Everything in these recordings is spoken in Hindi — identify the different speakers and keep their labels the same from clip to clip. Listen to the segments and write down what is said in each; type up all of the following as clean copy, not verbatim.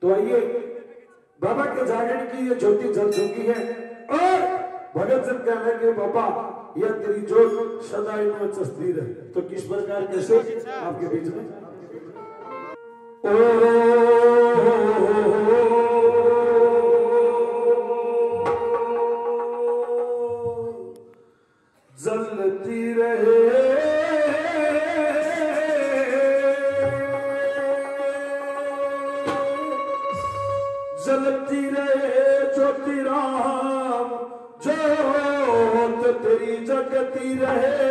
Speaker 1: तो आइए बाबा के जागरण की ये ज्योति जल चुकी है और भगत जन कहने के बाबा यह तेरी ज्योत सदा इन चस्ती रहे। तो किस प्रकार कैसे आपके बीच में जलती रहे जलती रहे ज्योति राम ज्योत तेरी जगती रहे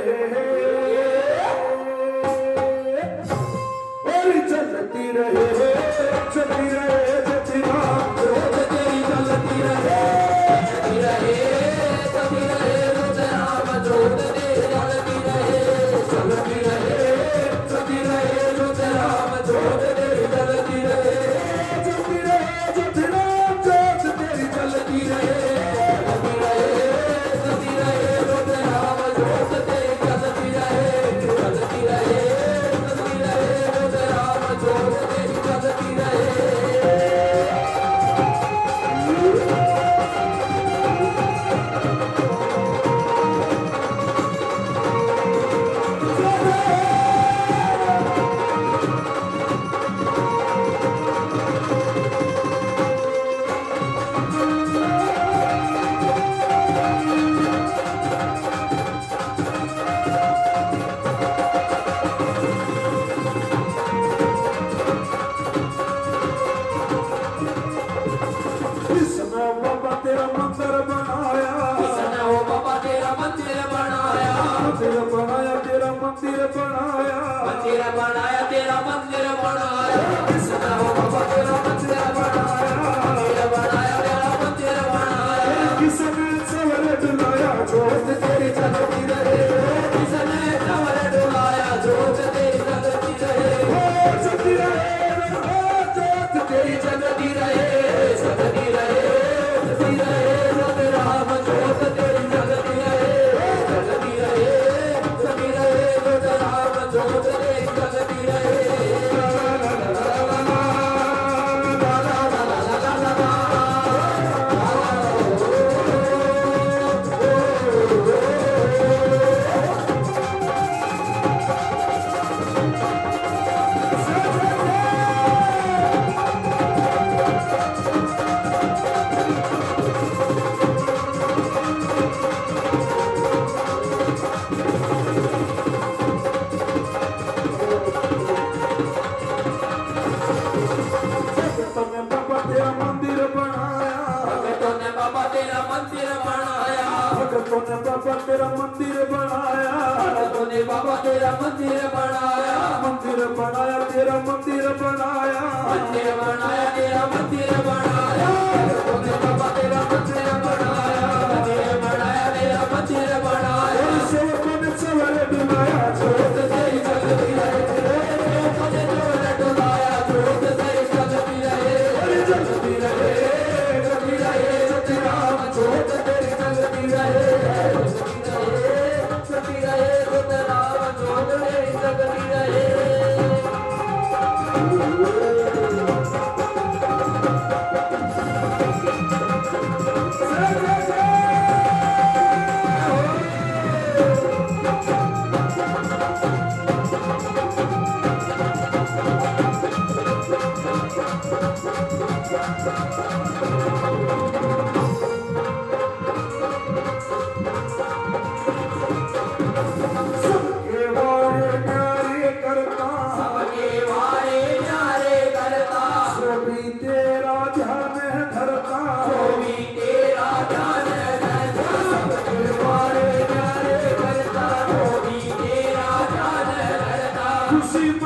Speaker 1: और जलती रहे ज्योति राम ज्योत तेरी जलती रहे जलती रहे ज्योति राम ज्योत तेरी जलती रहे जलती रहे ज्योति राम ज्योत तेरी जलती रहे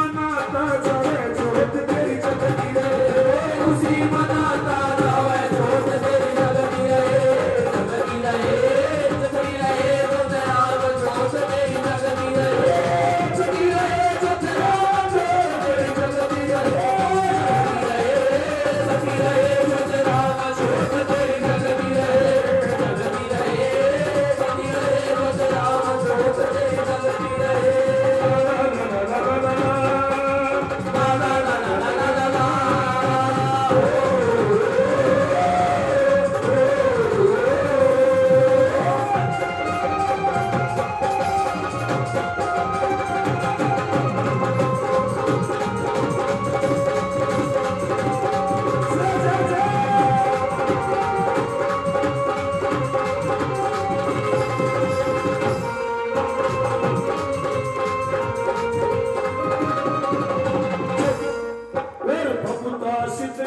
Speaker 1: खुशी मनाता जावे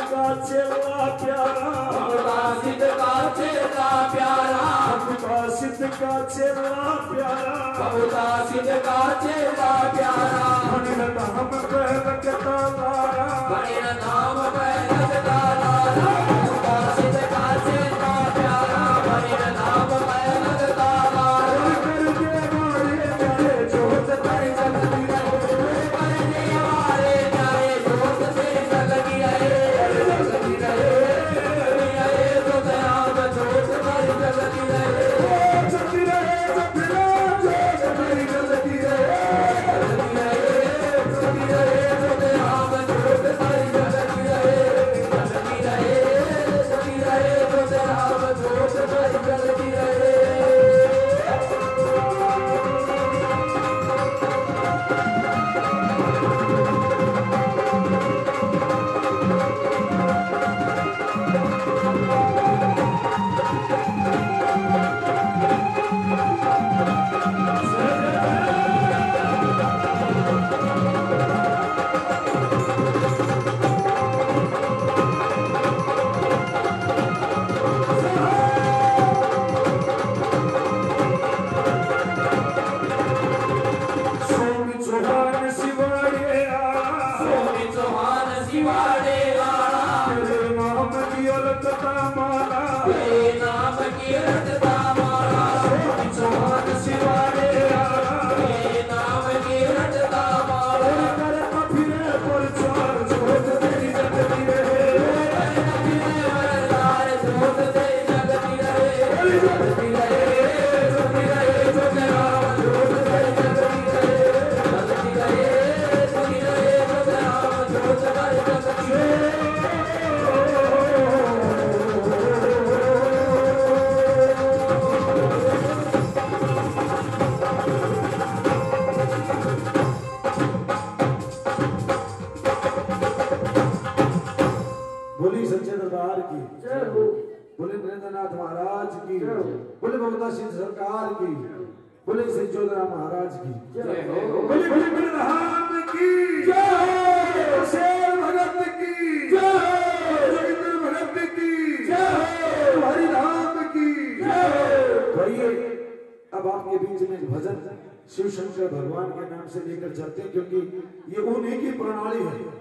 Speaker 1: का चेला प्यारा,
Speaker 2: ममता सिद्ध का चेला प्यारा,
Speaker 1: ममता सिद्ध का चेला प्यारा,
Speaker 2: ममता सिद्ध का चेला प्यारा,
Speaker 1: मणिर नाम पे लगता लारा,
Speaker 2: मणिर नाम पे लगता लारा, ममता सिद्ध का चेला प्यारा, मणिर नाम पे लगता लारा,
Speaker 1: करके मारे जाए जोत तेरी जगती रहे,
Speaker 2: करने वाले जाए जोत से जगती रहे, जगती रहे, जगती रहे, तो दयाल जोत तेरी जगती रहे,
Speaker 1: जगती रहे, जगती रहे, जोत तेरी जगती रहे,
Speaker 2: जगती रहे, जगती रहे, तो दयाल जोत तेरी जगती रहे, जगती रहे, जगती रहे, तो दयाल जोत तेरी जगती रहे।
Speaker 1: सोमी चौहान शिवाड़े आला,
Speaker 2: सोमी चौहान शिवाड़े आला,
Speaker 1: तेरे नाम की अलकता माला,
Speaker 2: तेरे नाम की रटता माला,
Speaker 1: सोमी चौहान शिवाड़े आला,
Speaker 2: तेरे नाम की रटता माला,
Speaker 1: कर अभिनय प्रचार जोत तेरी जगती रहे,
Speaker 2: वरदार जोत तेरी जगती रहे, जगती रहे, जगती रहे, जो दयाल जोत तेरी जगती रहे, जगती रहे, जगती रहे, जो दयाल जोत तेरी जगती रहे।
Speaker 1: बोली सच्चे दरबार की, बोले नरेंद्रनाथ महाराज की, बोले ममता सिंह सरकार की, बोले श्री जोधरा महाराज की, बोले बोले बलराम की, शेर भगत की, जोगिंदर भगत की, हरिराम की। तो आइए अब आपके बीच में भजन शिव शंकर भगवान के नाम से लेकर चलते हैं, क्योंकि ये उन्हीं की प्रणाली है।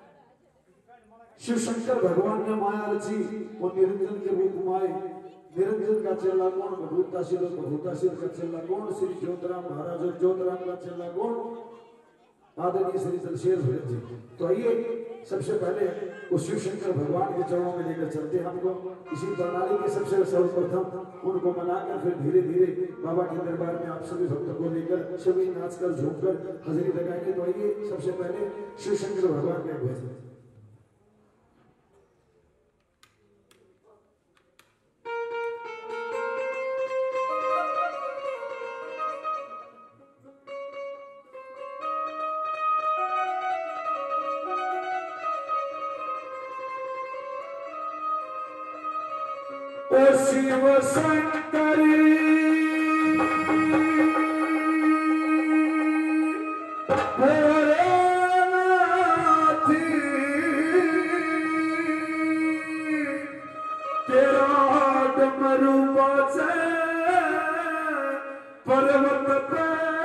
Speaker 1: शिव शंकर भगवान ने माया रची, वो निरंजन के रूप में आए। निरंजन का चेला कौन? बभूताशिल, बभूताशिल का चेला कौन? श्री ज्योतराम महाराज, और ज्योतराम का चेला कौन? आदरणीय श्री दलशेर भगत जी। तो आइए सबसे पहले वो शिव शंकर भगवान के चरणों में लेकर चलते हैं हमको। इसी प्रणाली के सबसे सर्वप्रथम उनको मनाकर फिर धीरे धीरे बाबा के दरबार में आप सभी भक्तों को लेकर सभी नाच कर झूम कर हाजिरी लगाएंगे। तो आइए सबसे पहले शिव शंकर भगवान का भजन। ओ शिव शंकरी भोलेनाथी, तेरा डमरू बजे पर्वत पे,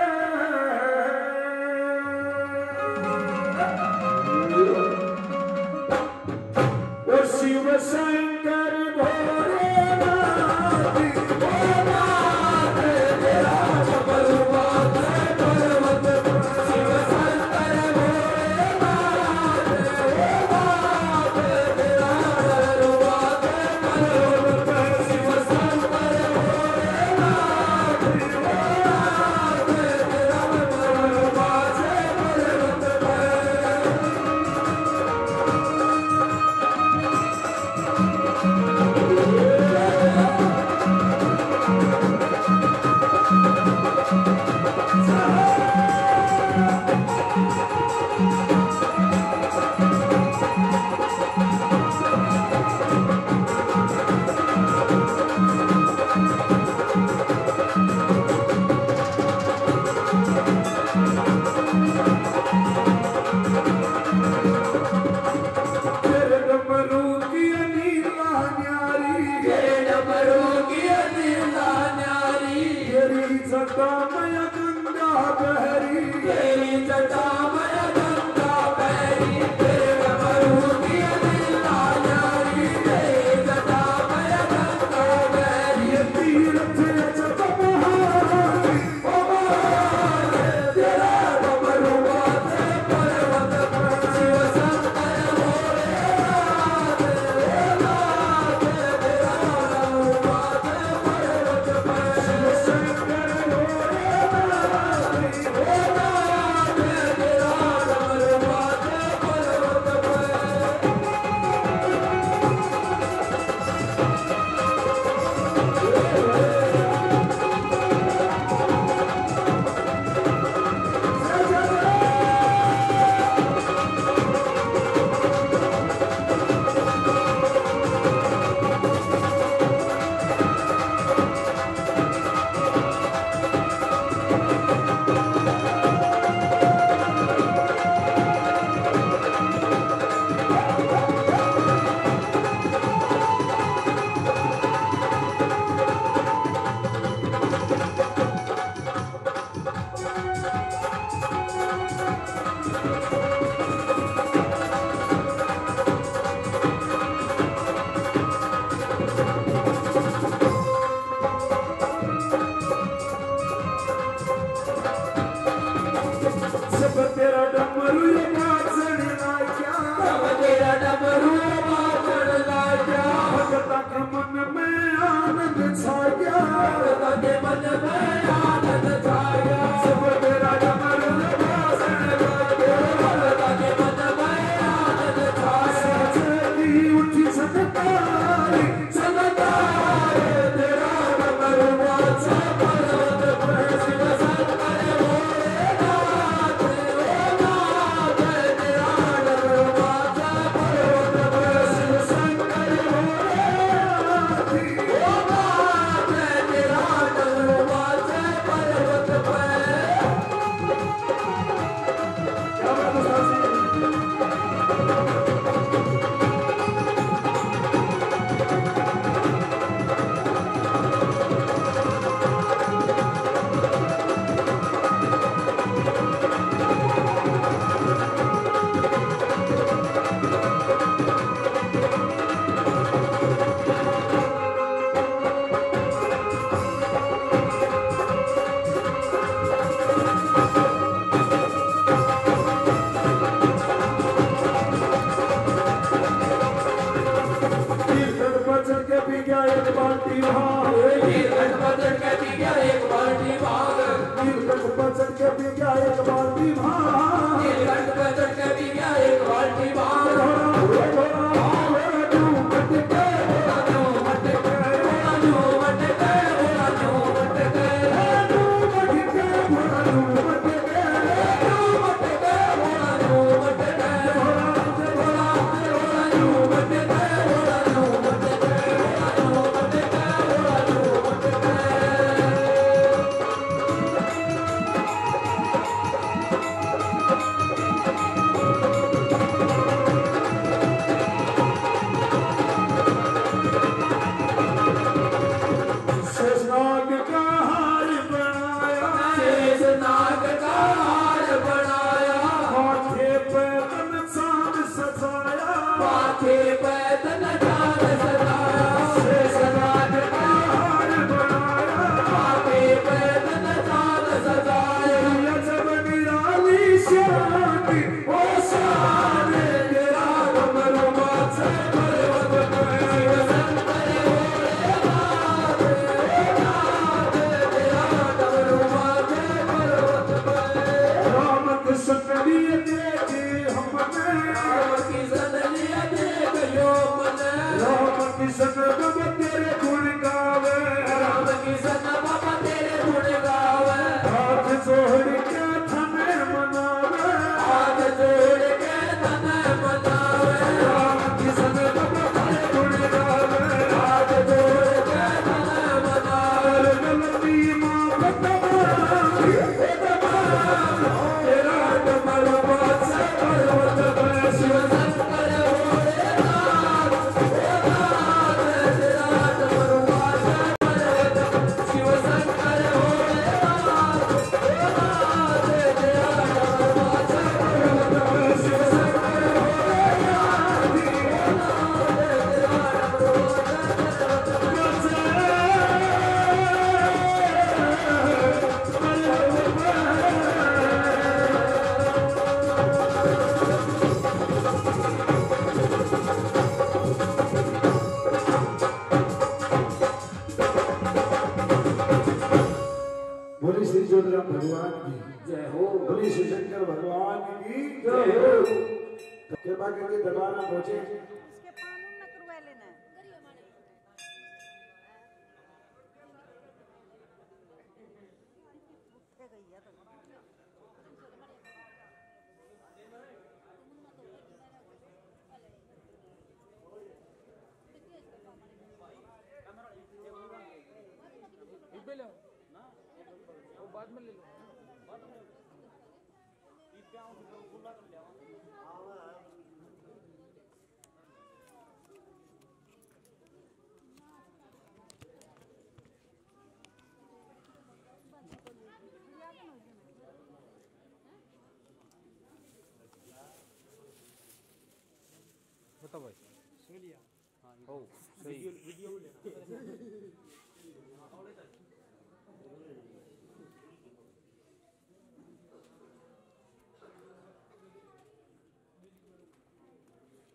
Speaker 1: ओ शिव शंकर भोलेनाथी, भोलेनाथ तेरा डमरू बजे पर्वत पे, शिव शंकर भोलेनाथ, भोलेनाथ तेरा डमरू बजे पर्वत पे, शिव शंकर भोलेनाथ, भोलेनाथ तेरा डमरू बजे पर्वत पे। Yeah.
Speaker 2: भगता के मन में आनंद छाया सब तेरा डमरू वासन गाया भगता के मन में आनंद छाया
Speaker 1: चली उठी सनताई
Speaker 2: तेरा डमरू वासन पर्वत पर शिव शंकर भोलेनाथ तेरा डमरू वासन पर्वत पर शिव शंकर भोलेनाथ तेरा डमरू वासन पर्वत पर
Speaker 1: क्या बात है चल के पी गया एक बाल्टी भाग
Speaker 2: नीलकंठ बचन के पी गया एक बाल्टी भाग
Speaker 1: नीलकंठ बचन के पी गया एक बाल्टी भाग
Speaker 2: नीलकंठ बचन के पी गया एक बाल्टी भाग
Speaker 1: शेषनाग का हार बनाया
Speaker 2: शेषनाग का हार बनाया
Speaker 1: माथे पे तन चांद सजाया
Speaker 2: माथे पे तन चांद सजाया
Speaker 1: शेषनाग का हार बनाया
Speaker 2: माथे पे तन चांद सजाया
Speaker 1: जब निराली शांति
Speaker 2: ओ शान तेरा डमरू वासन पर्वत पर शिव शंकर भोलेनाथ तेरा डमरू वासन पर्वत पर
Speaker 1: राम कृष्ण लिए देखे हमने
Speaker 2: राम की सदलिया देख यो मन
Speaker 1: राम कृष्ण बाबा तेरे गुण गावे
Speaker 2: राम की सद बाबा तेरे गुण गावे
Speaker 1: हाथ जोड़ के थने मनावे
Speaker 2: हाथ जोड़ के तन मनावे
Speaker 1: राम कृष्ण बाबा तेरे गुण गावे
Speaker 2: हाथ जोड़ के तन मनावे
Speaker 1: गलती माफ
Speaker 2: तेरा डमरू वासन पर्वत पर शिव शंकर भोलेनाथ तेरा डमरू वासन पर्वत पर शिव शंकर भोलेनाथ तेरा डमरू वासन पर्वत पर शिव शंकर भोलेनाथ तेरा डमरू वासन
Speaker 1: बोली श्री ज्योतिराम भगवान की
Speaker 2: जय हो
Speaker 1: बोली श्री शंकर भगवान की
Speaker 2: जय हो
Speaker 1: कृपा करके दरबार में पहुंचे
Speaker 3: इसके कानून न करवा लेना उठे गई है तो
Speaker 2: बाद में ले लो बता भाई सुन लिया हाँ ओ सही वीडियो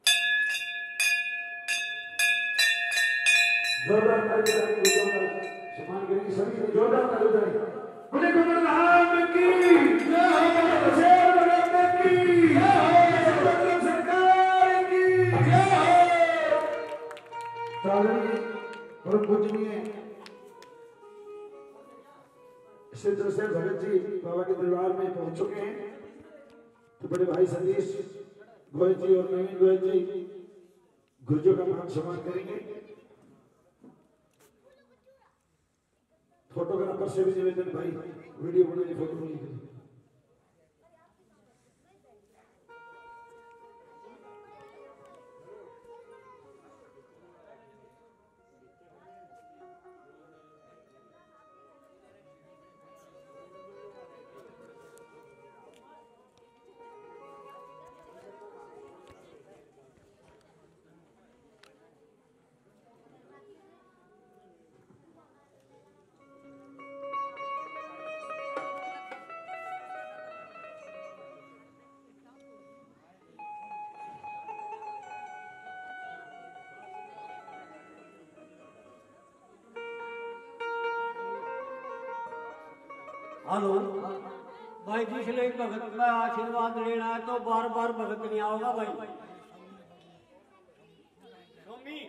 Speaker 1: लेना सम्मान करेंगे सभी जोरदार ताली बजाएं। बोले कमलनाथ की जय, शेर भगत की जय, सुभद्रा सरकार की जय। ताली और पूजनीय सिद्ध से भगत जी बाबा के दरबार में पहुंच चुके हैं। तो बड़े भाई सतीश गोयल जी और नवीन गोयल जी गुर्जों का मान सम्मान करेंगे। फोटोग्राफर से भी निवेदन भाई वीडियो बनाइए, फोटो बनाइए।
Speaker 4: हेलो भाई, जिसने भगत का आशीर्वाद लेना है तो बार बार भगत नहीं आओगा भाई। स्वामी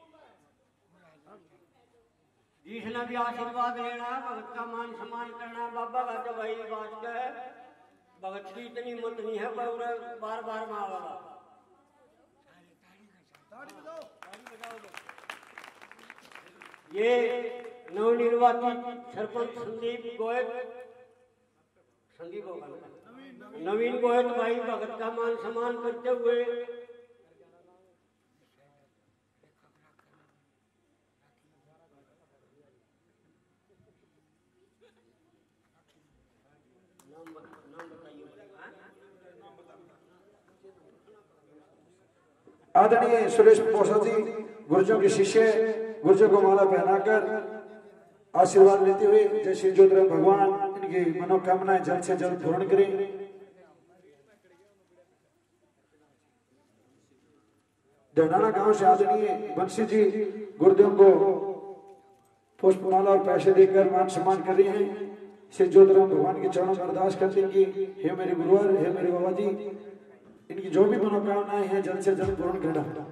Speaker 4: जिसने भी आशीर्वाद लेना है, भगत का मान सम्मान करना है, बाबा का तो भाई बात है। भगत की इतनी मत नहीं है, बार बार में आवेगा। ये नवनिर्वाचित सरपंच नवीन गोयल भाई भगत का मान सम्मान करते हुए
Speaker 1: आदरणीय सुरेश पोषा जी गुर्जों के शिष्य गुर्जों को माला पहनाकर आशीर्वाद लेते हुए जय श्री ज्योतिराम भगवान इनकी मनोकामनाएं जल्द से जल्द पूर्ण करें। ढनाना गांव से आदरणीय बंशी जी गुरुदेव को पुष्पमाला और पैसे देकर मान सम्मान कर रहे हैं। श्री ज्योतिराम भगवान के चरणों में अरदास करते हैं कि हे मेरे गुरुवर, हे मेरे बाबा जी, इनकी जो भी मनोकामनाएं हैं जल्द से जल्द पूर्ण करना।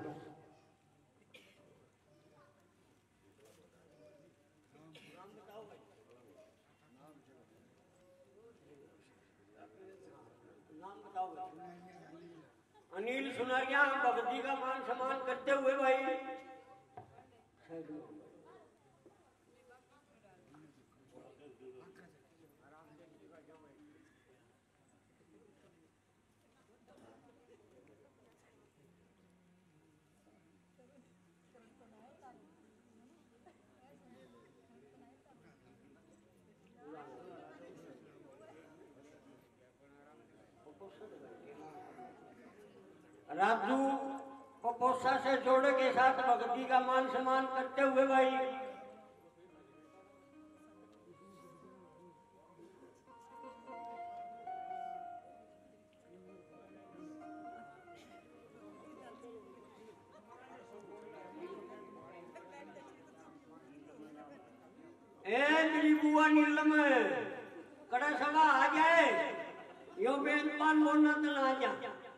Speaker 4: अनिल सुनारिया भगत जी का मान सम्मान करते हुए भाई राजू पपोसा से जोड़े के साथ भगत जी का मान सम्मान करते हुए भाई मेरी बुआ नीलम कड़ा सभा आ जाए, यो बेन पान बोलना तो ना आ जा।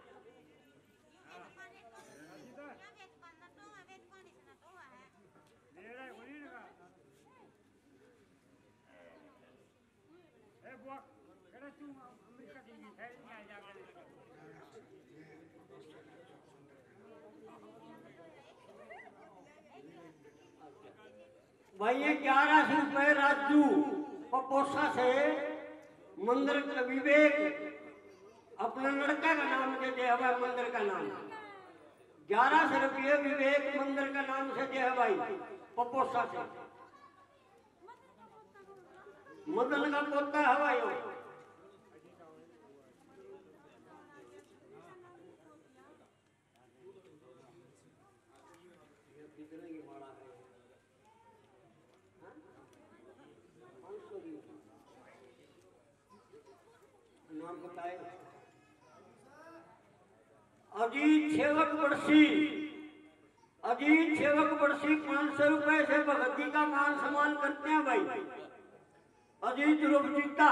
Speaker 4: भाई ये 1100 रुपए राजू पपोसा से मंदिर का विवेक अपना लड़का का नाम से दे भाई, मंदिर का नाम 1100 रुपये विवेक मंदिर का नाम से दे भाई पपोसा से। मदन का पोता है भाई। नाम बताए अजीत सेवक वर्षी अजीत सेवक बड़सी 500 रुपए से भगत जी का मान सम्मान करते हैं भाई। अजीत रूपजीता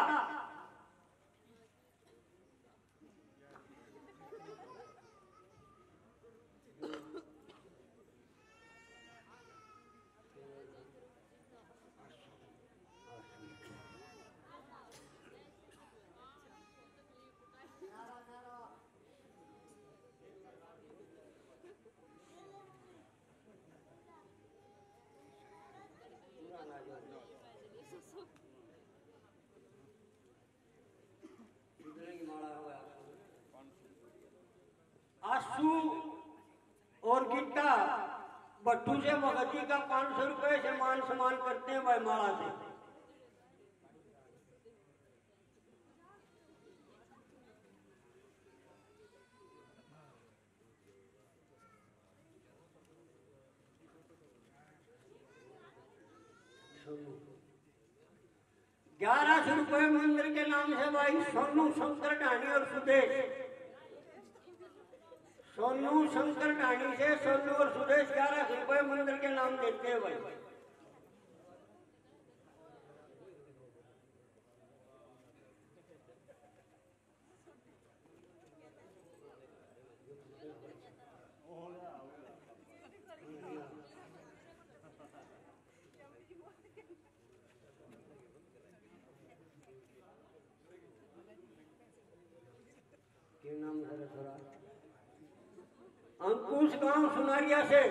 Speaker 4: आशु और गीता भट्टू से भगत जी का 500 रुपए से मान सम्मान करते हैं भाई माला से। ₹1100 मंदिर के नाम से भाई सोनू शंकर ढाणी और सुदेश। सोनू शंकर ढाणी से सोनू और सुदेश ₹1100 मंदिर के नाम देते हैं भाई। अंकुश गांव सुनारिया से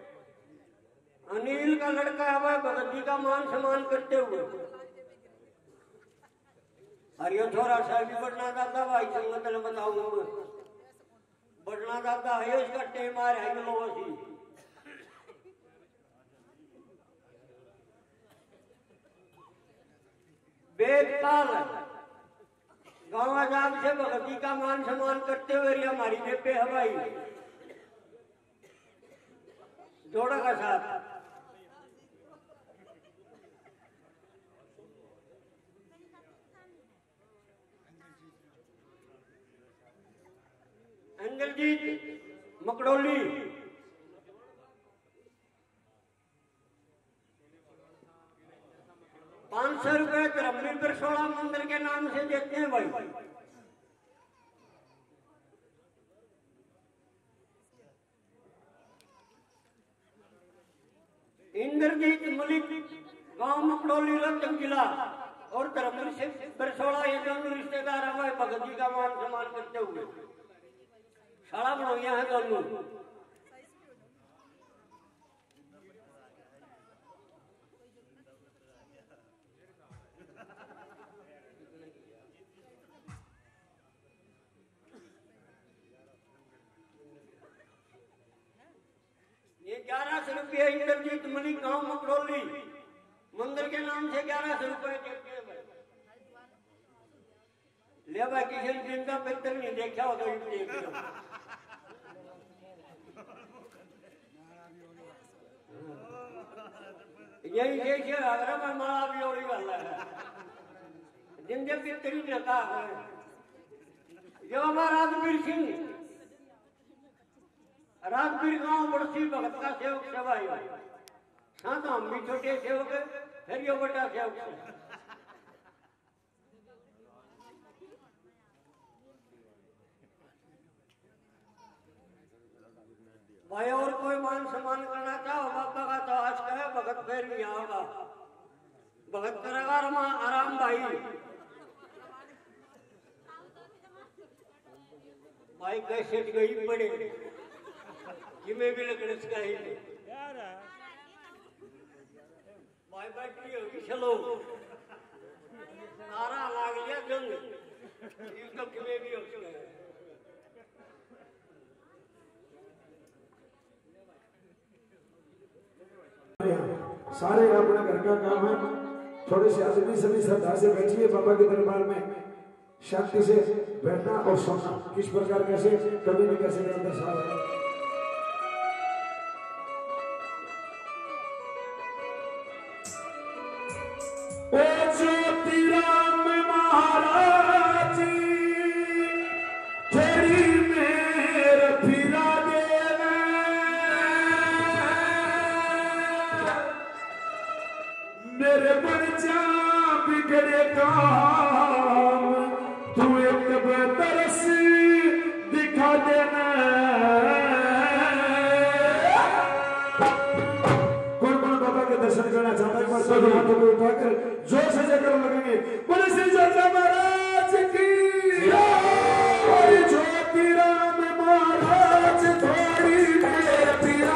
Speaker 4: अनिल का लड़का है भाई भगत जी का मान सम्मान करते हुए। अरे थोड़ा सा भी बढ़ना दादा भाई संगत ने बताऊंगा बढ़ना दादा है इसका टेम आ रहा है लोगों से। बेदपाल गाँव आजाद से भगत जी का मान सम्मान करते हुए हमारी बेपे हवाई जोड़ा का साथ। अंगलजीत मकड़ोली ₹500 धर्मवीर बिरसोड़ा मंदिर के नाम से देते हैं भाई। इंद्रजीत मलिक गांव मकड़ोली रतन जिला और धर्मवीर बिरसोड़ा ये दोनों रिश्तेदार हमारे भगत जी का मान सम्मान करते हुए शाला बनोइया है दोनों। ये ₹1100 इंद्रजीत मलिक गांव मकड़ोली मंदिर के नाम से ₹1100 देते हैं भाई। ले भाई किसी दिन का पिक्चर नहीं देखा हो तो देख लो। यही देखिए अगर मैं माला भी और वाला है दिन जब पिक्चर ही रहता है जो हमारा राजवीर सिंह राजवीर गांव बड़सी भगत का सेवक सभाई साथ हम भी छोटे सेवक फिर यो बड़ा सेवक भाई। और कोई मान सम्मान करना चाहो बाबा का तो आज का है भगत फिर नहीं आओगा भगत करेगा आराम भाई। भाई कैसे गई पड़े जिम्मे भी लकड़ का ही भाई बैठी होगी चलो नारा लाग लिया जंग इसको किमे भी हो
Speaker 1: सारे अपना घर का काम है। थोड़े से आदमी सभी श्रद्धा से बैठिए बाबा के दरबार में शांति से बैठना और सुनना किस प्रकार कैसे कभी भी कैसे दर्शा है। ज्योतिराम महाराज तेरी मेर फिरा देवे मेरे बन जा बिगड़े काम तू एक तरस दिखा देना कौन कौन बाबा के दर्शन करना चाहता है एक बार सभी हाथों को उठाकर जोर से जयकार लगाएंगे बोले श्री ज्योति महाराज की जय ज्योति राम महाराज थोड़ी मेरे पिया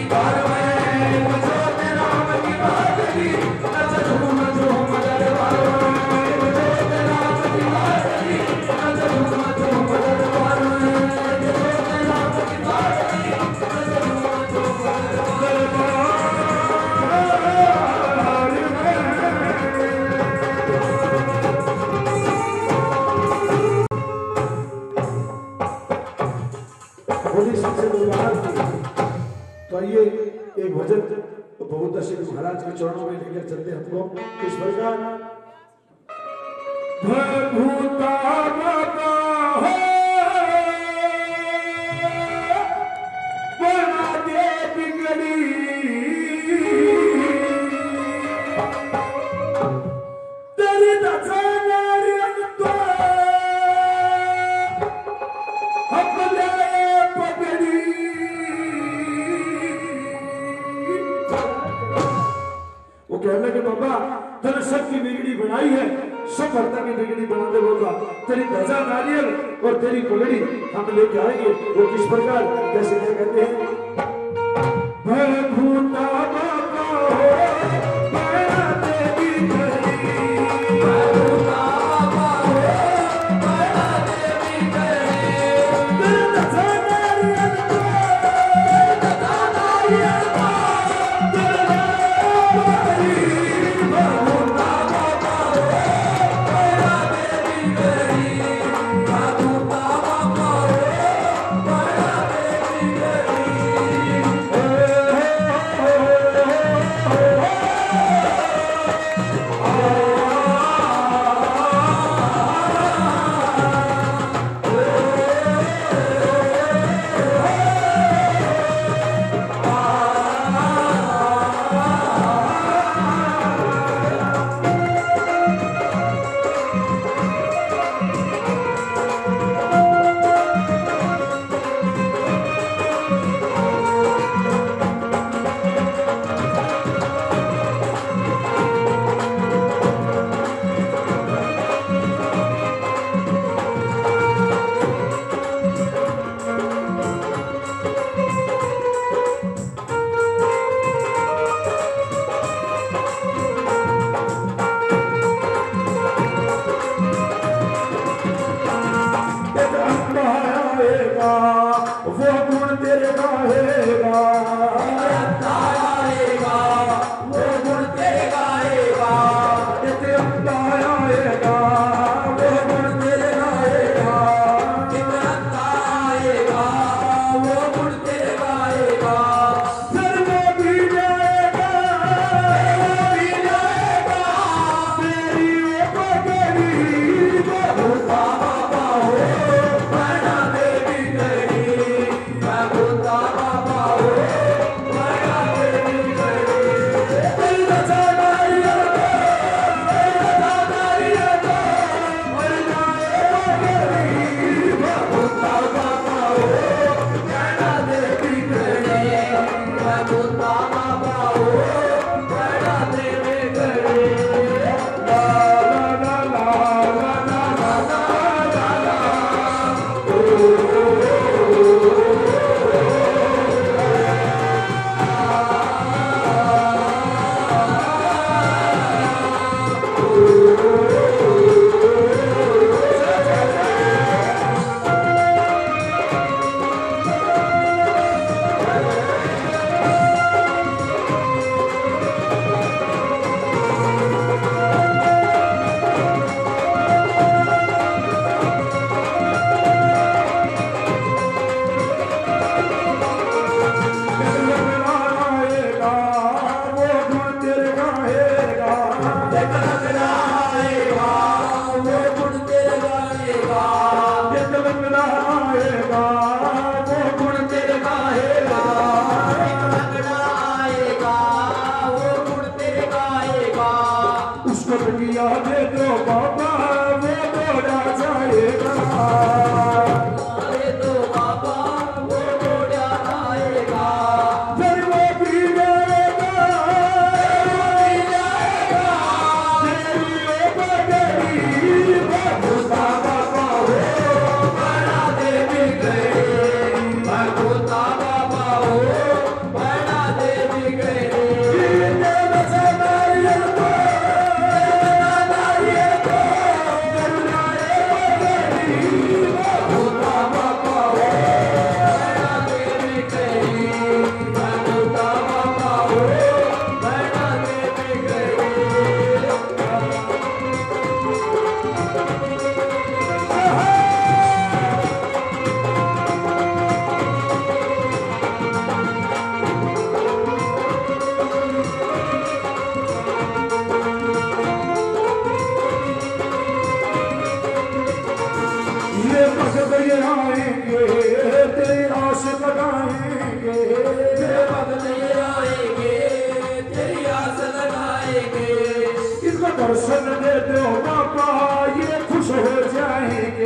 Speaker 1: तो आइए एक भजन बहुत दशक महाराज के चरणों में लेकर चलते हमको किस प्रकार भूता बाबा हो बना दे बिगड़ी तेरी दचाना रियन तो अपने पगड़ी वो कहने के बाबा तेरे सबकी बिगड़ी बनाई है, सब भरता की बिगड़ी बना दे बाबा, तेरी ध्वजा नारियल और तेरी पगड़ी हम लेके आएंगे। वो किस प्रकार कैसे क्या कहते हैं भूता बाबा हो बना देवी करी भूता बाबा हो बना देवी करी तेरी ध्वजा नारियल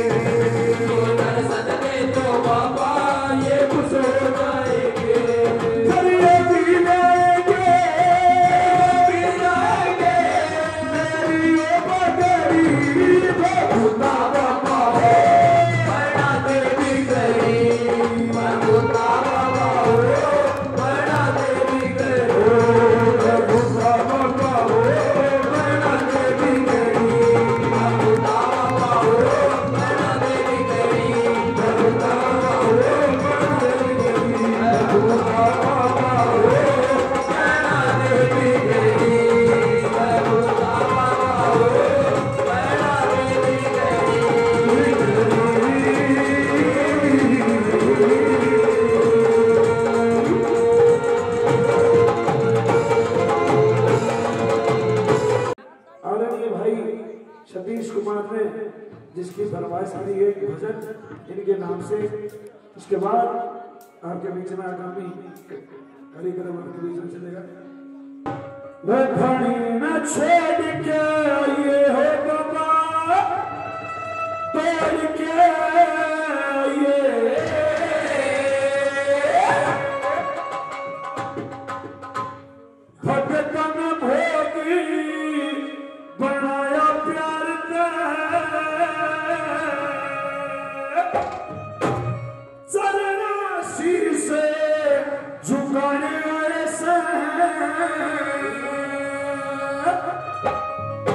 Speaker 2: दर्शन दे तो बाबा ये खुश हो जाएंगे।
Speaker 1: दरिया पी लेंगे,
Speaker 2: पी जाएंगे
Speaker 1: मेरी ये बकरी
Speaker 2: बबूता बाबा हो, बड़ा देवी गई बबूता बाबा हो, बड़ा देवी गई
Speaker 1: बबूता बाबा हो,
Speaker 2: बड़ा देवी गई बबूता बाबा हो, बड़ा देवी गई बबूता बाबा हो, बड़ा देवी गई बबूता बाबा हो, बड़ा देवी गई बबूता बाबा हो, बड़ा देवी
Speaker 1: आदरणीय भाई सतीश कुमार ने जिसकी फरमाइश करी है एक भजन इनके नाम से। उसके बाद आपके बीच में आगामी कार्यक्रम आपके बीच में चलेगा। लखनी न छोड़ के आइए हो बाबा, तोड़ के आइए भगतन भोगी बनाया प्यार ने, चलना शीश झुकाने ऐसे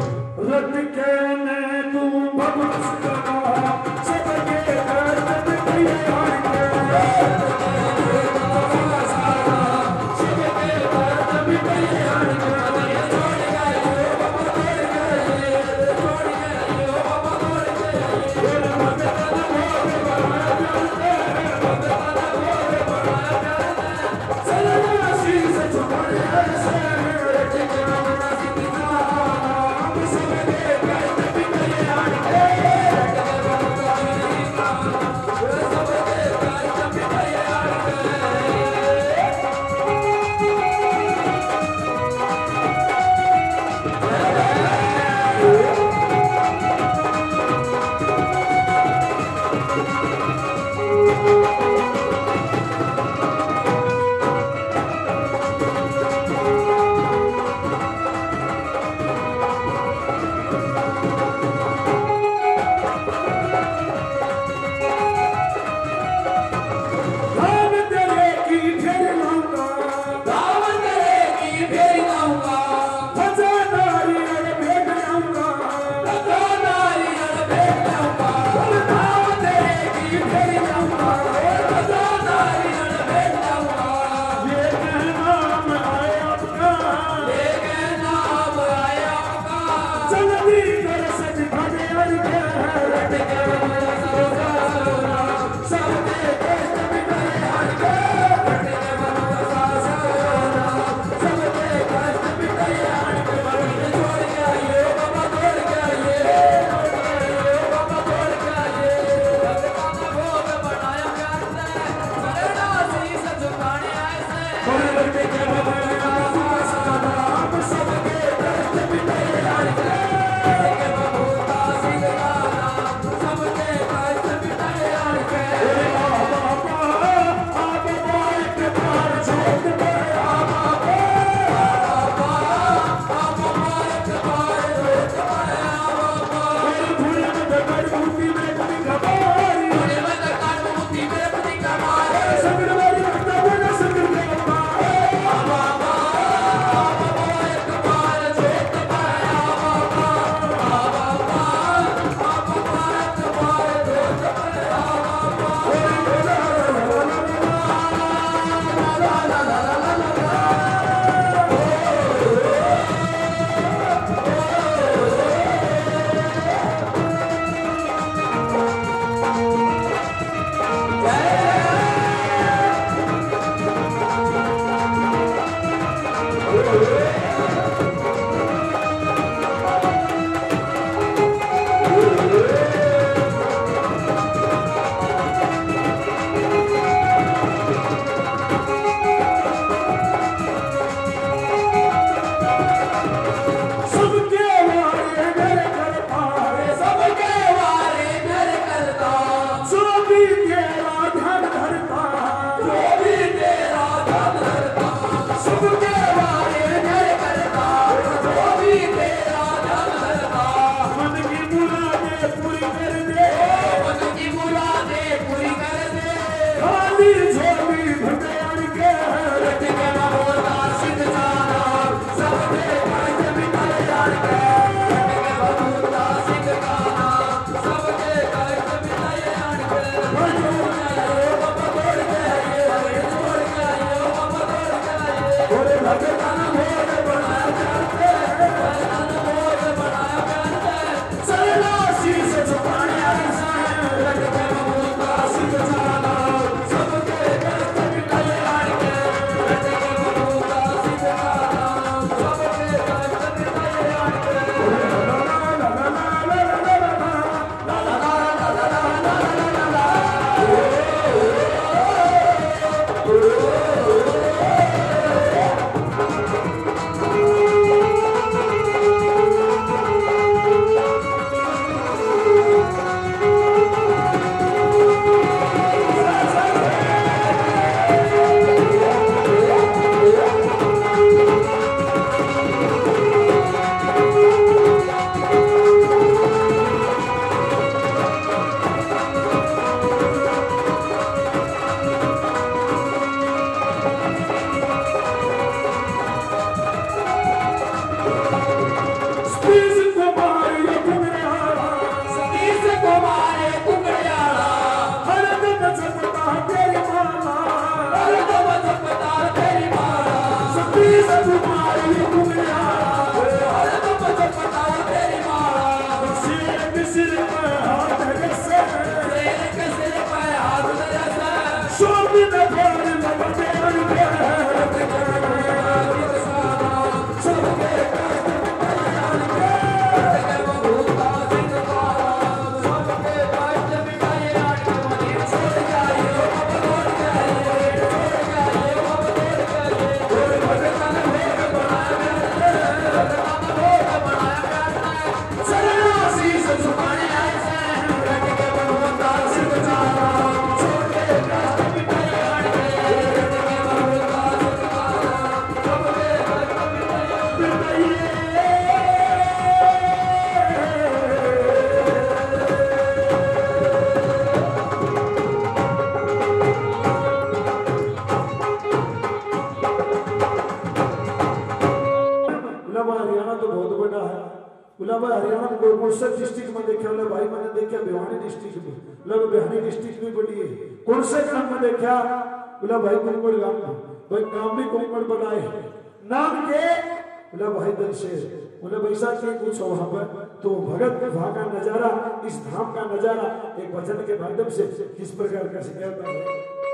Speaker 1: बोला भाई हरियाणा में कौन से डिस्ट्रिक्ट में देखा? बोला भाई मैंने देखा भिवानी डिस्ट्रिक्ट में। बोला भिवानी डिस्ट्रिक्ट में बड़ी है। कौन से गांव में देखा? बोला भाई कुंकड़ गांव में। भाई गांव भी कुंकड़ बनाए नाम के? बोला भाई दलशेर। बोले वैसा के कुछ वहां पर तो भगत वहां का नजारा, इस धाम का नजारा एक वचन के माध्यम से किस प्रकार का सिखाता है।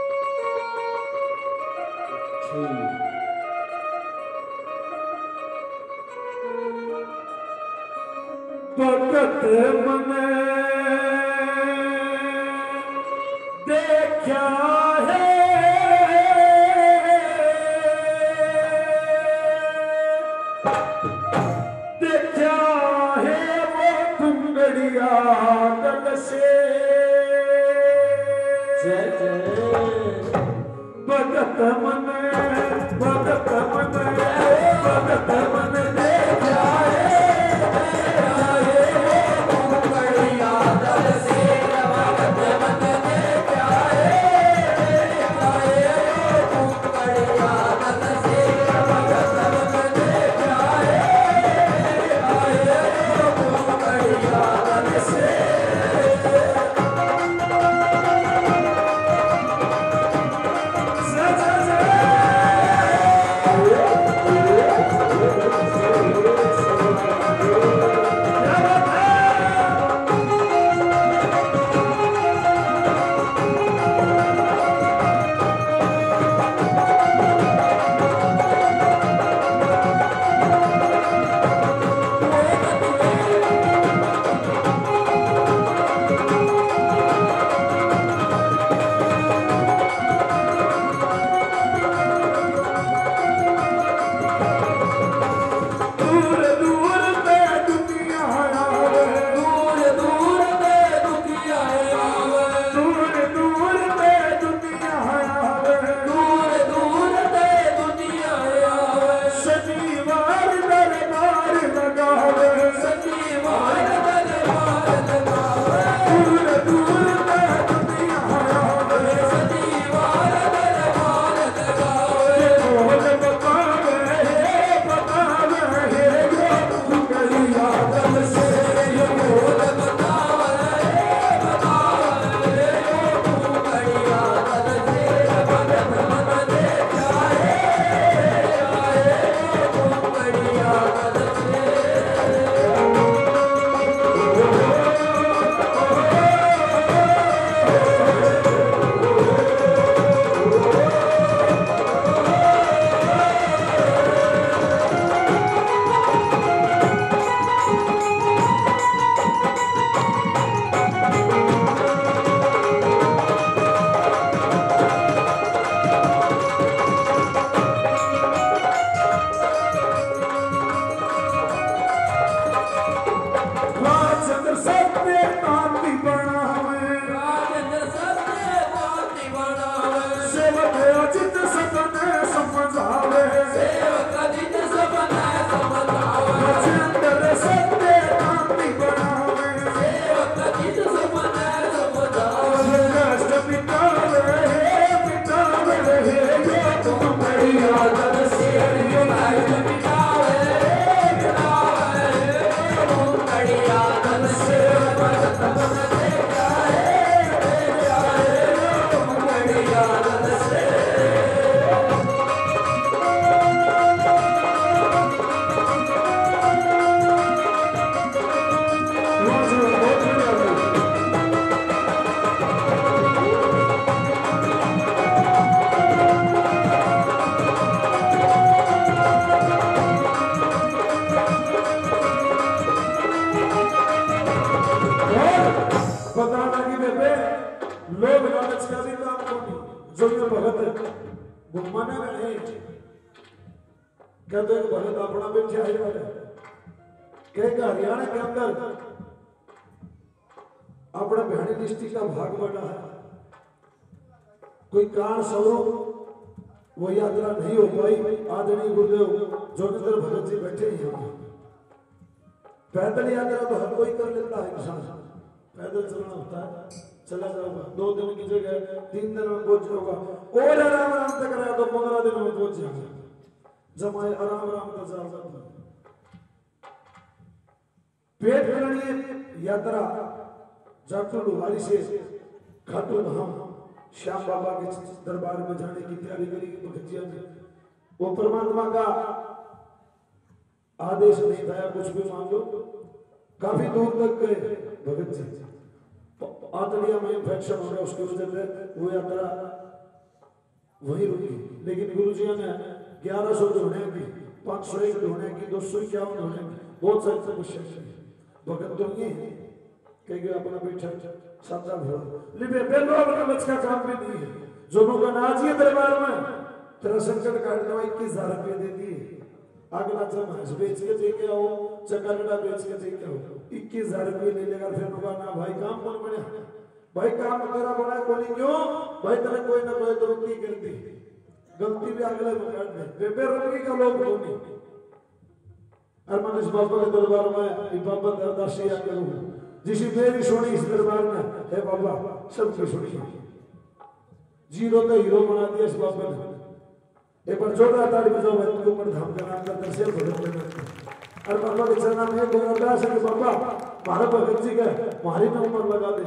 Speaker 1: भगत मने देखा है दल से जय जय भगत मन भगत मन भगत मन देखा भगत अपना बैठे आए वाले कहेगा हरियाणा के अंदर अपना भिवानी डिस्ट्रिक्ट का भाग बना है, कोई कारण स्वरूप वो यात्रा नहीं हो पाई। आदरणीय गुरुदेव जोगिंदर भगत जी बैठे ही हैं। पैदल यात्रा तो हर कोई कर लेता है, इंसान पैदल चलना होता है, चला जाऊंगा 2 दिन की जगह 3 दिन में पहुंच जाऊंगा, और आराम तक रहा तो 15 दिन में पहुंच जाऊंगा। जमाए आराम का जाता पेट करनी यात्रा जाटू लुहारी से खाटू धाम श्याम बाबा के दरबार में जाने की तैयारी करी भगत जी ने। वो परमात्मा का आदेश नहीं था कुछ भी मांगो। काफी दूर तक गए भगत जी, आंतड़िया में इन्फेक्शन हो गया, उसकी वजह से वो यात्रा वही रुकी। लेकिन गुरु जी ने 1100 ढूंढने की, 501 ढूंढने की, 251 ढूंढने की, बहुत सारी तपस्या की। भगत तो ये कहेंगे अपना बेटा सादा भरो लिबे बेलो अपना बच्चा काम भी नहीं है। जो लोग नाजिए दरबार में तेरा संकट काट दो 21,000 रुपये दे दिए। अगला भैंस बेच के दे के आओ, चकलड़ा बेच के दे के आओ, 21,000 रुपये ले लेगा। फिर ना भाई काम कौन बने, भाई काम तेरा बना कोई क्यों भाई, तेरा कोई ना कोई गलती कर दी, गलती भी अगले में काट दे बेबे रंगी का लोग होनी। अरमान इस बाबा के दरबार में बाबा अरदासी करूँ जिसी मेरी सुनी इस दरबार में है बाबा सबकी सुनी। जीरो का हीरो बना दिया इस बाबा ने। एक बार जोड़ा ताड़ी बजाओ भाई, तुमको ऊपर धाम का नाम करते से भगत लेना। और बाबा के चरणों में एक अरदास है बाबा हमारे भगत जी का हमारी में उम्र लगा दे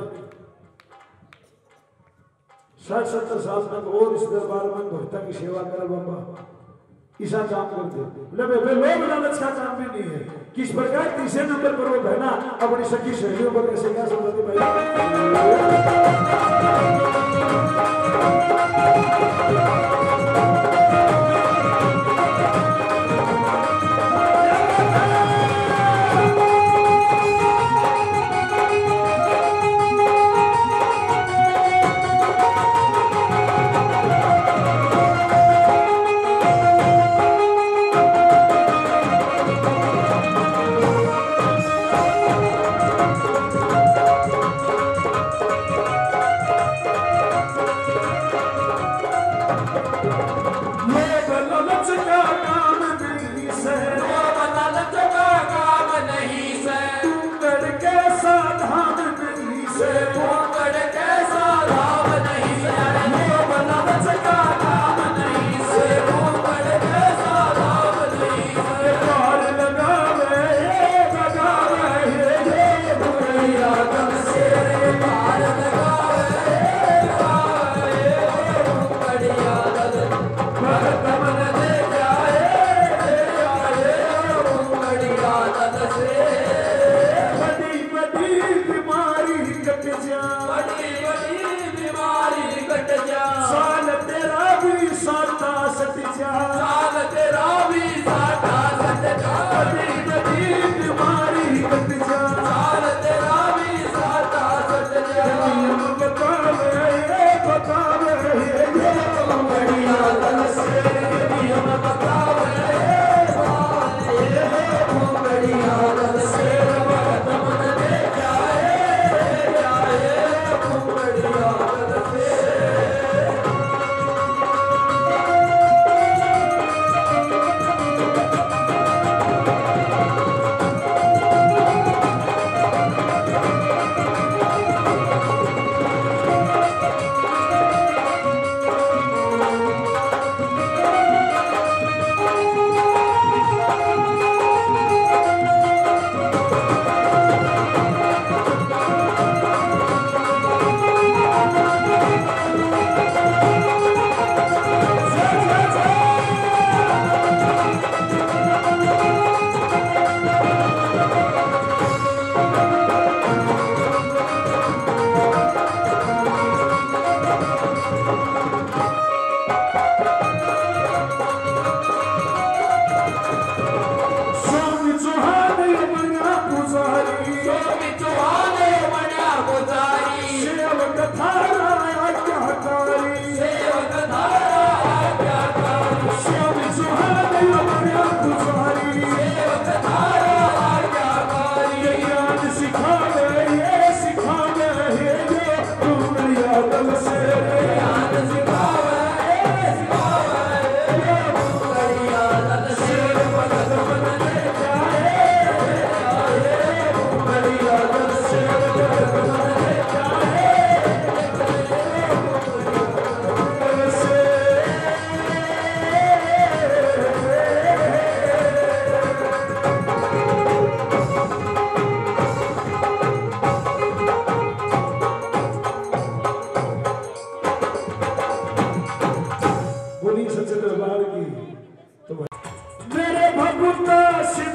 Speaker 1: 60-70 साल तक और इस दरबार में भक्ता की सेवा करे बाबा। ईसा काम करते लोग लालच का काम भी नहीं है। किस प्रकार तीसरे नंबर पर वो बहना अपनी सखी सहेलियों पर कैसे क्या समझती भाई।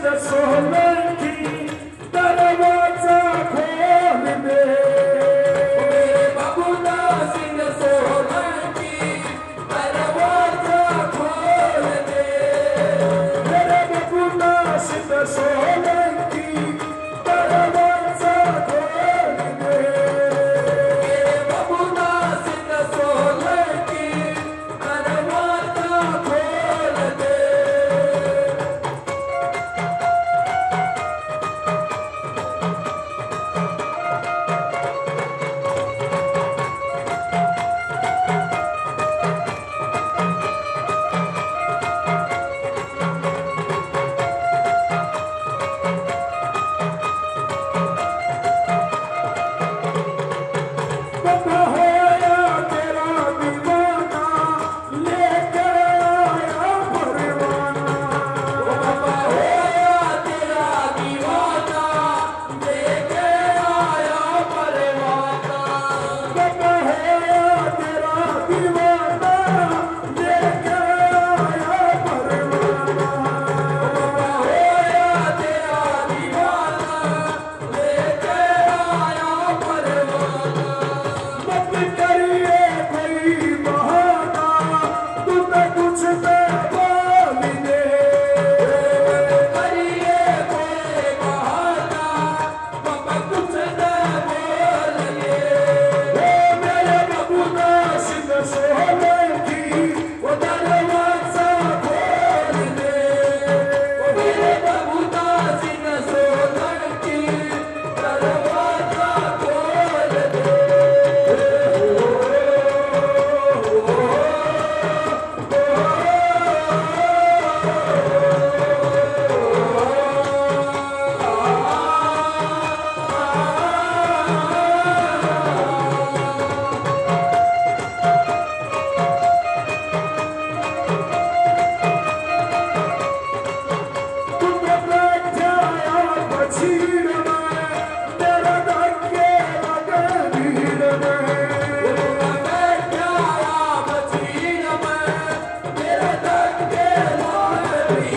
Speaker 1: सिद्ध सोलंकी दरवाजा खोल दे
Speaker 2: मेरे बबूला सिंह सोलंकी दरवाजा खोल दे
Speaker 1: मेरे बबूला सिद्ध सोलंकी दरवाजा खोल दे
Speaker 2: मेरे बबूला सिंह सोलंकी दरवाजा खोल दे
Speaker 1: बाबा होया तेरा दीवाना लेकर आया परवाना
Speaker 2: बाबा होया तेरा दीवाना लेके आया परवाना
Speaker 1: बाबा होया तेरा दीवाना लेकर आया परवाना
Speaker 2: बाबा होया तेरा दीवाना लेके आया परवाना
Speaker 1: मत करिए कोई बहाना तू तो कुछ तो बोल दे
Speaker 2: करिए कोई बहाना बाबा कुछ न बोलिए
Speaker 1: मेरे बबूला सिद्ध सोलंकी वो दरवाजा खोल दे
Speaker 2: मेरे बबूला सिंह सोलंकी दरवाजा खोल दे
Speaker 1: तू तो बैठा बछीर में तेरा धक्के लगे भीड़ में
Speaker 2: बैठा बचीर में मेरे धक्के लगे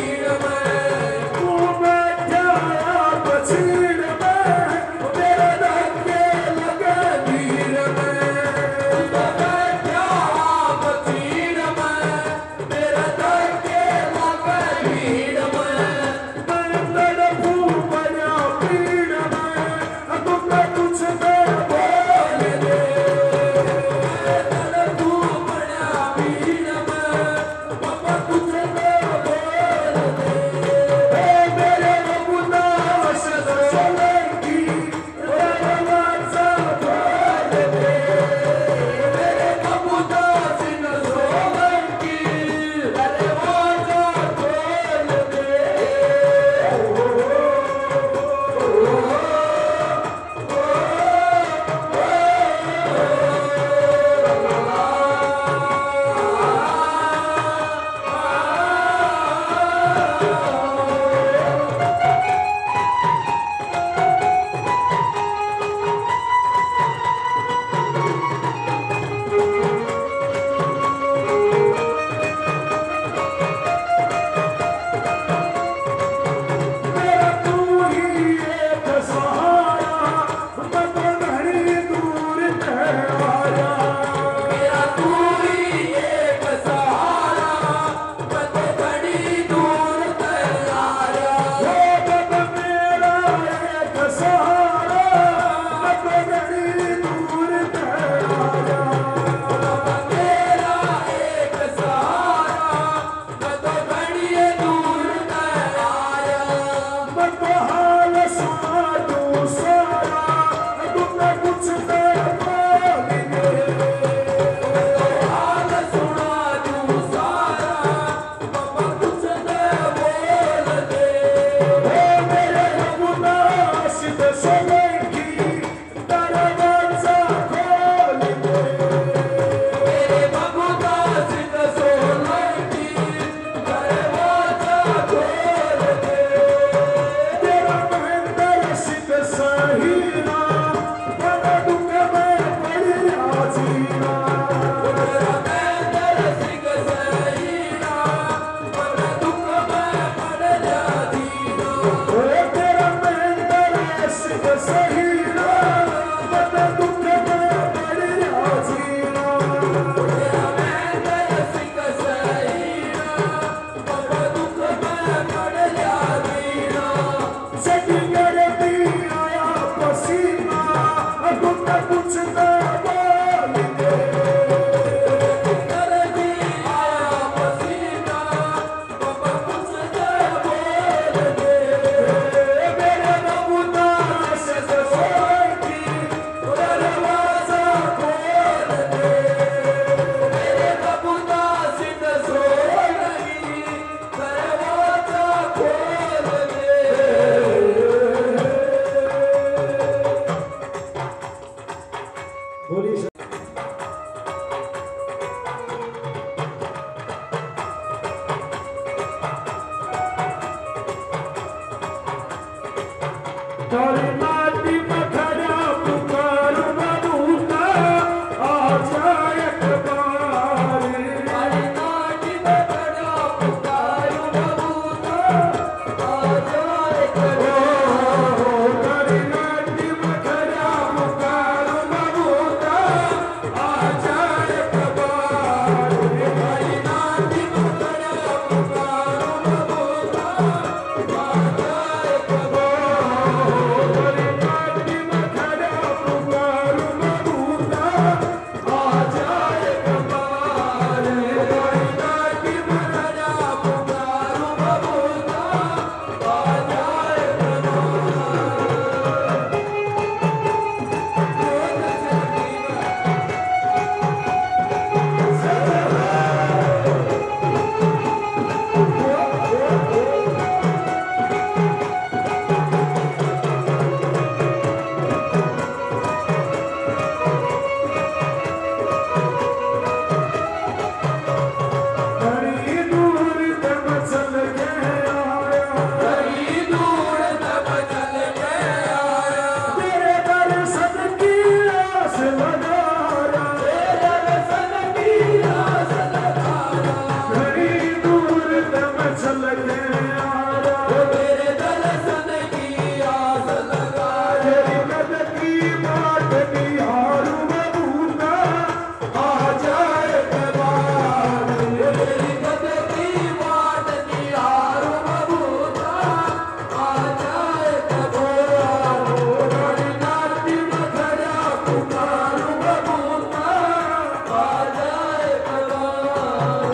Speaker 1: चल के आया
Speaker 2: मेरे दर्शन की आस लगाए
Speaker 1: कद की बाट निहारू बबूता आ जाए कबार
Speaker 2: मेरी कद की बाट निहारू बबूता आ जाए कबार नारी नाटी मखरा पुकारू बबूता आ जाए कबार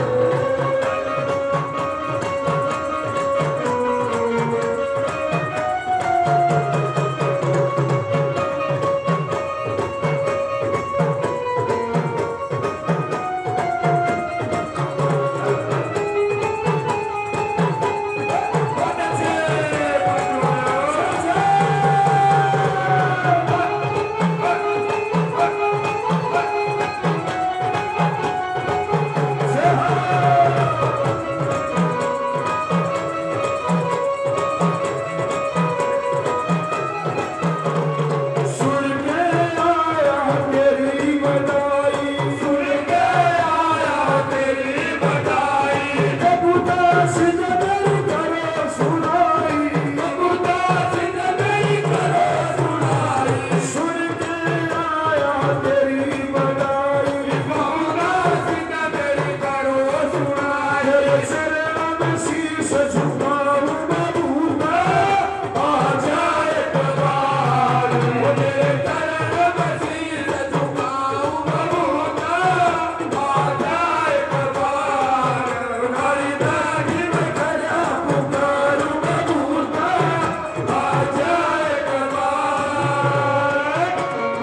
Speaker 1: सुन के आया तेरी बधाई
Speaker 2: सुन के आया तेरी बधाई
Speaker 1: बबूता सिद्ध मेरी करो सुनाई
Speaker 2: बबूता सिद्ध मेरी करो सुनाई
Speaker 1: सुन के आया तेरी बधाई
Speaker 2: बबूता सिद्ध मेरी करो सुनाई
Speaker 1: शरण में शीश झुकाऊं बबूता आ जाए कबार
Speaker 2: मेरे चरण में शीश झुकाऊं बबूता आ जाए कबार नारी नाटी में खड़ा पुकारूं बबूता आ जाए कबार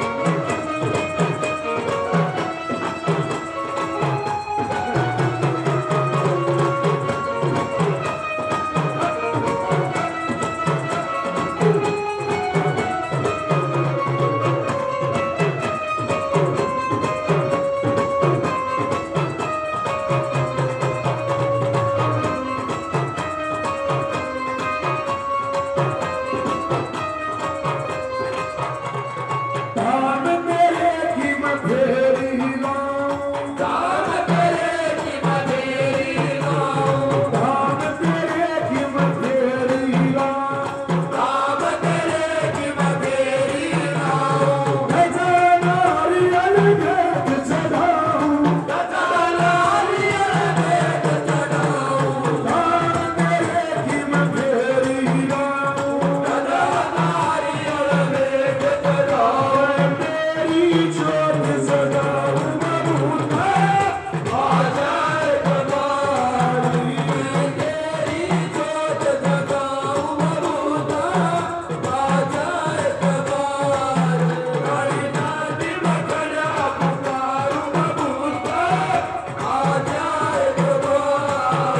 Speaker 1: धाम तेरे की मैं फेरी लाऊं
Speaker 2: दाम तेरे की मधेरी लाऊं
Speaker 1: धाम तेरे की मैं फेरी लाऊं
Speaker 2: दाम तेरे की मधेरी लाऊं
Speaker 1: गजा नारियल भेंट चढ़ाऊं
Speaker 2: गजा नारियल भेंट चढ़ाऊं
Speaker 1: धाम तेरे की मैं फेरी लाऊं
Speaker 2: गजा नारियल भेंट चढ़ाऊं
Speaker 1: तेरी जोत सजाऊं बबूता
Speaker 2: आ जाए कबार तेरी जोत जगाऊं बबूता आ जाए कबार नारी नाटी मखरा पुकारूं बबूता आ जाए कबार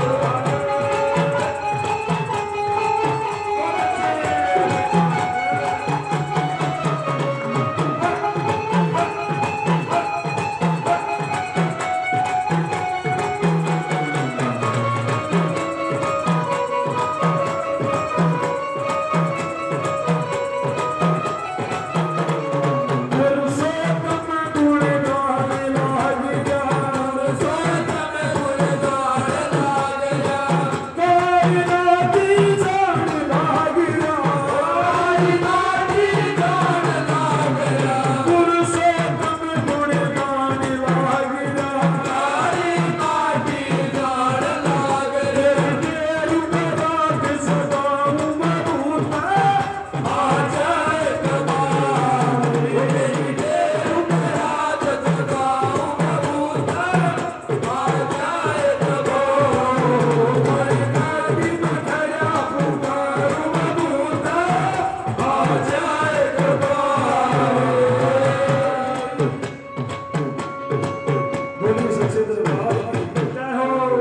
Speaker 1: पुरुषोत्तम गुणगान लाग जा
Speaker 2: सोच में गुलजार लाग जा
Speaker 1: कायनाती जान लाग जा
Speaker 2: नारी नाटी जान लाग जा
Speaker 1: पुरुषोत्तम गुणगान लाग जा
Speaker 2: नारी नाटी जान लाग जा
Speaker 1: तेरी रात सदाऊं बबूता
Speaker 2: आ जाए कबार तेरी देर रात जगाऊं बबूता आ जाए कबार नारी नाटी मखरा पुकारूं बबूता आ जाए कबार
Speaker 1: बोलिए सच्चे दरबार की जय हो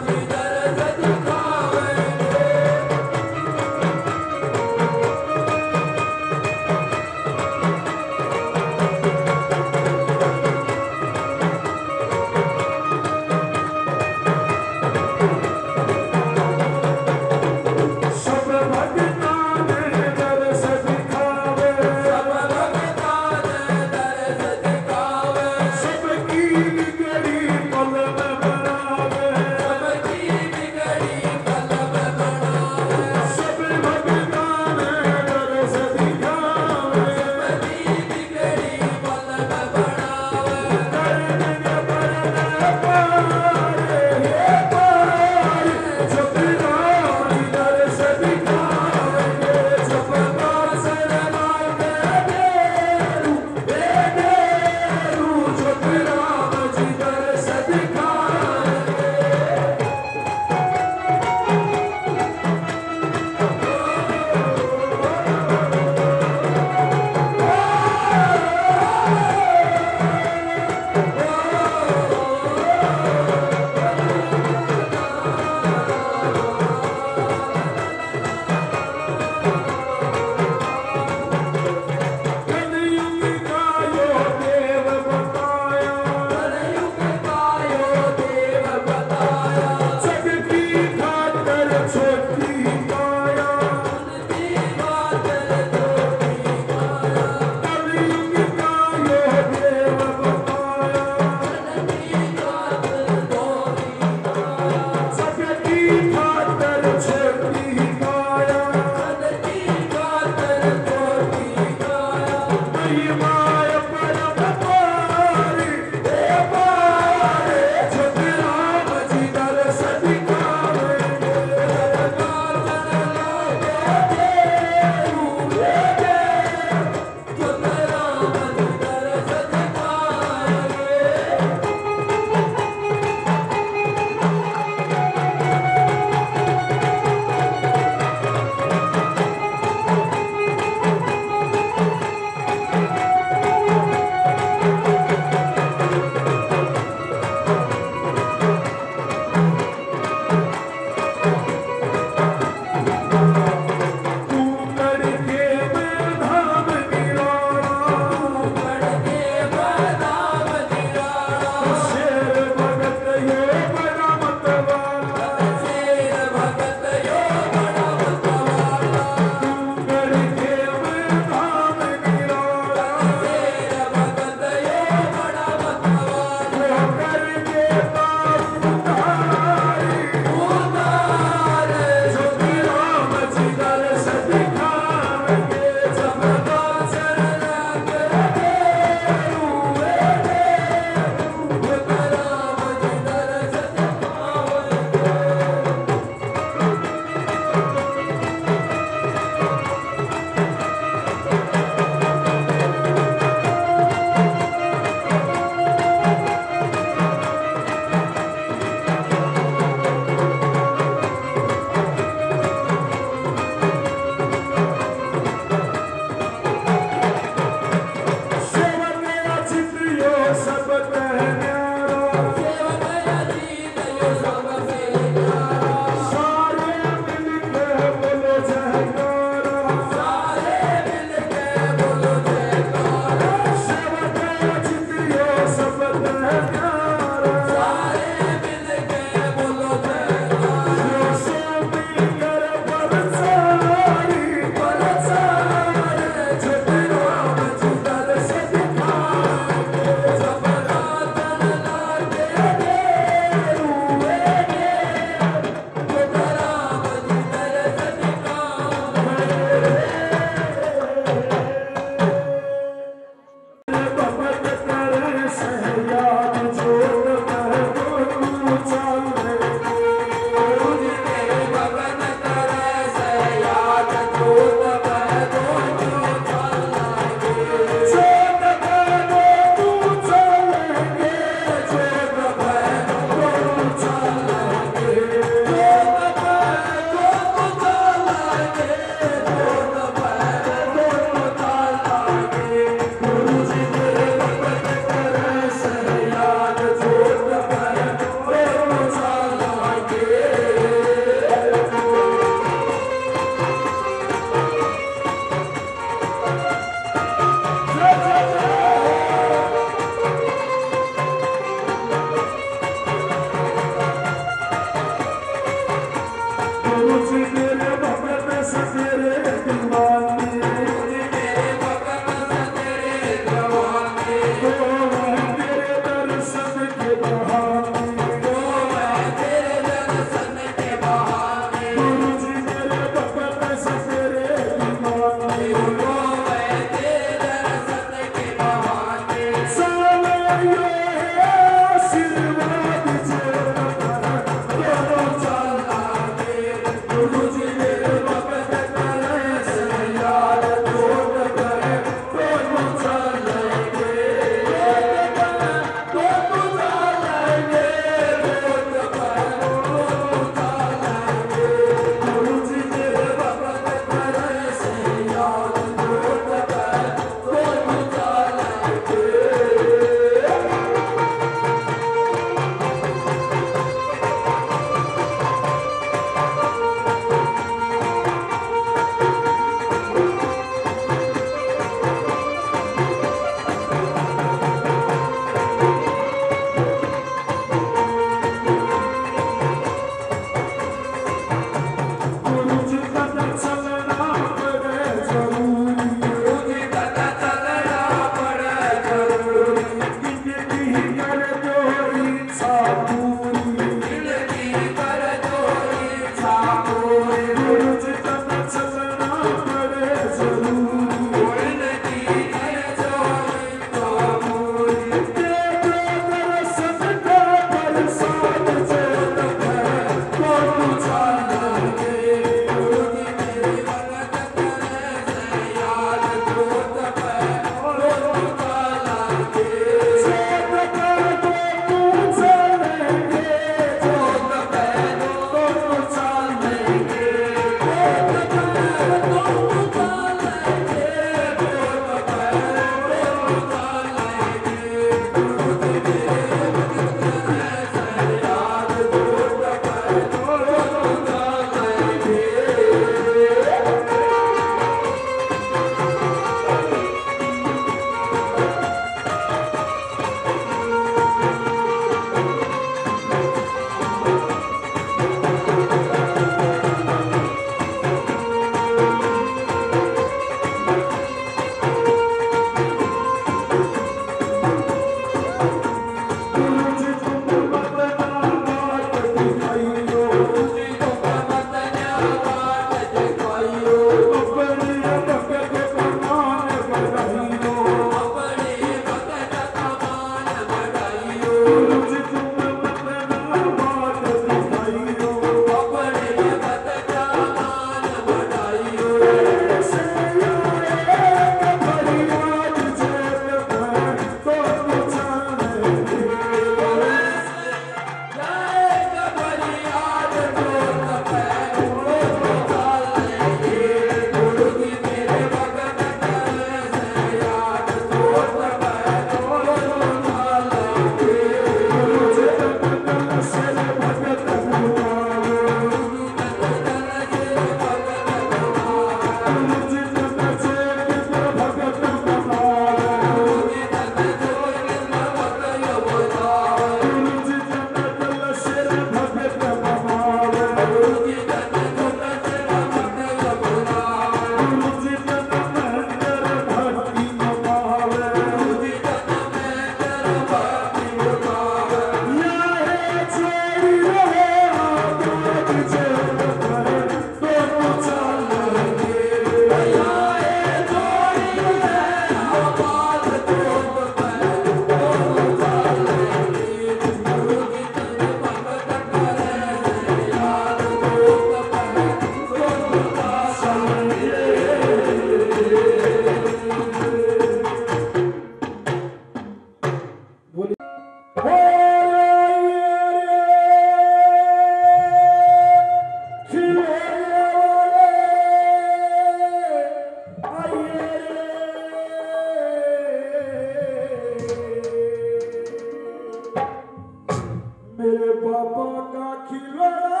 Speaker 1: मेरे पापा का खिलौना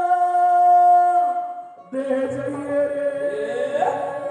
Speaker 1: दे जाइए रे,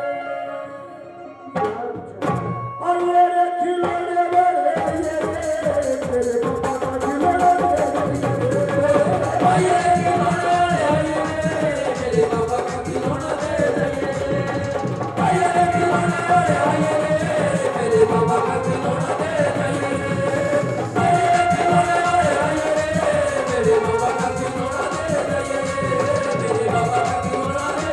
Speaker 1: आइए रे खिलौने वाले आइए रे, मेरे पापा का खिलौना दे जाइए रे,
Speaker 2: आइए रे खिलौने वाले आइए रे, मेरे पापा का खिलौना दे जाइए। आइए रे खिलौने वाले आइए रे, मेरे पापा का खिलौना दे जाइए। आइए रे खिलौने वाले आइए रे, मेरे पापा का खिलौना दे जाइए। मेरे पापा का खिलौना दे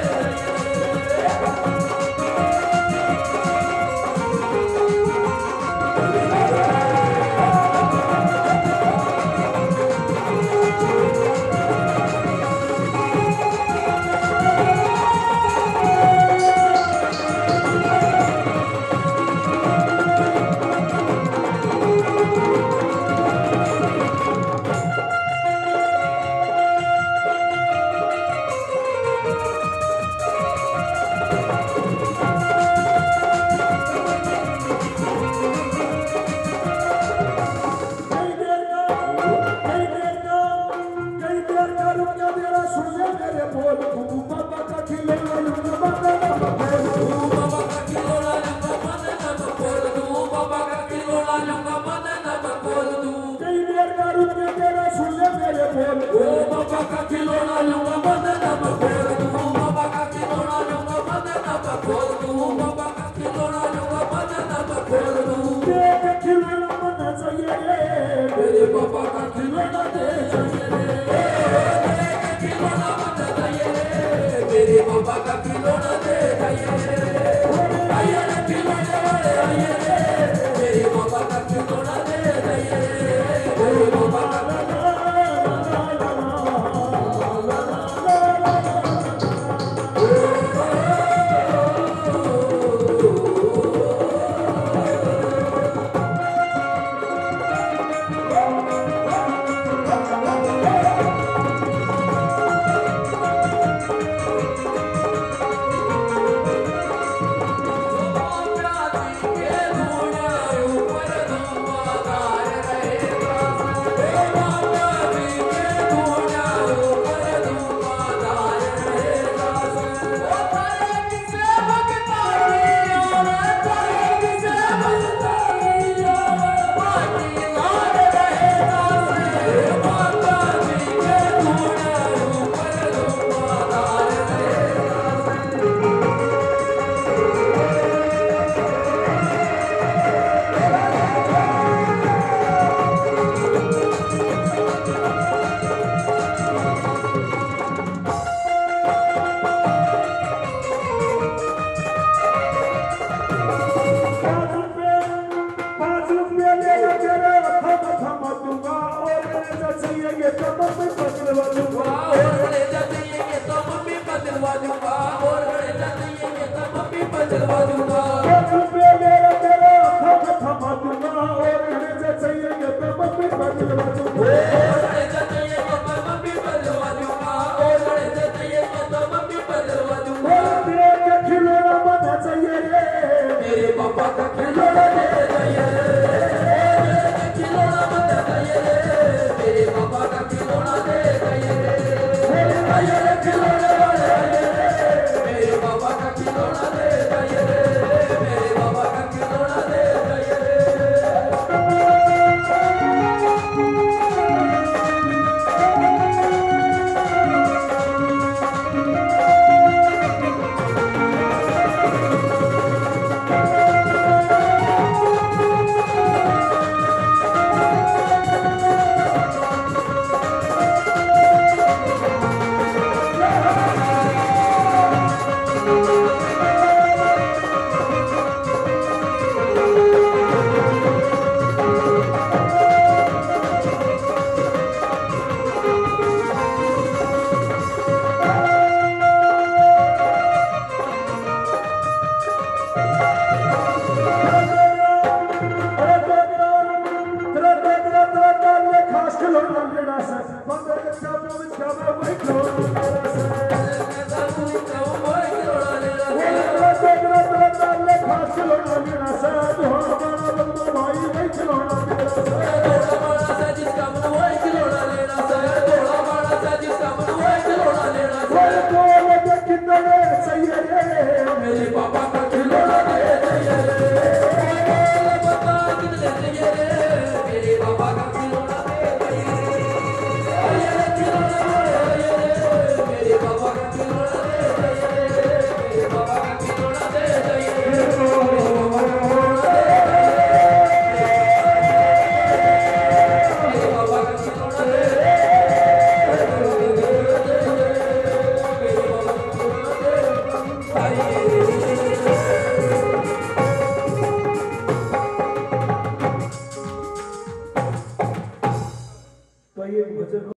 Speaker 1: खिलौना लेना से बंदे के चाबू में चाबा वही खिलौना लेना से ले खास खिलौना लेना से जो हमारा बंदा भाई वही खिलौना लेना से कितने चाहिए मेरे पापा का खिलौना दे चाहिए बता कितने चाहिए मेरे पापा का खिलौना दे मेरे पापा का खिलौना दे मेरे पापा का खिलौना दे Bye.